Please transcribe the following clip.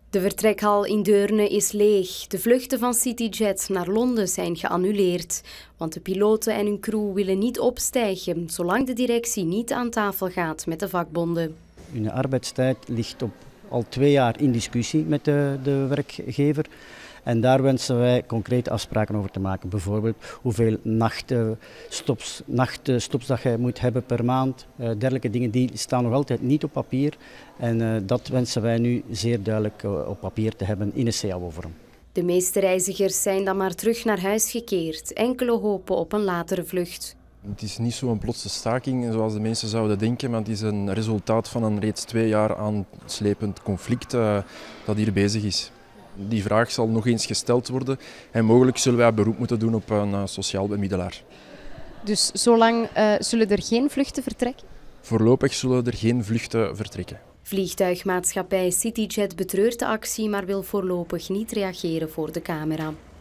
De vertrekhal in Deurne is leeg. De vluchten van CityJet naar Londen zijn geannuleerd. Want de piloten en hun crew willen niet opstijgen, zolang de directie niet aan tafel gaat met de vakbonden. Hun arbeidstijd ligt al 2 jaar in discussie met de werkgever. En daar wensen wij concrete afspraken over te maken. Bijvoorbeeld hoeveel nachtstops dat je moet hebben per maand. Dergelijke dingen die staan nog altijd niet op papier. En dat wensen wij nu zeer duidelijk op papier te hebben in een CAO-vorm. De meeste reizigers zijn dan maar terug naar huis gekeerd. Enkele hopen op een latere vlucht. Het is niet zo'n plotse staking zoals de mensen zouden denken, maar het is een resultaat van een reeds 2 jaar aanslepend conflict dat hier bezig is. Die vraag zal nog eens gesteld worden en mogelijk zullen wij beroep moeten doen op een sociaal bemiddelaar. Dus zolang zullen er geen vluchten vertrekken? Voorlopig zullen er geen vluchten vertrekken. Vliegtuigmaatschappij CityJet betreurt de actie, maar wil voorlopig niet reageren voor de camera.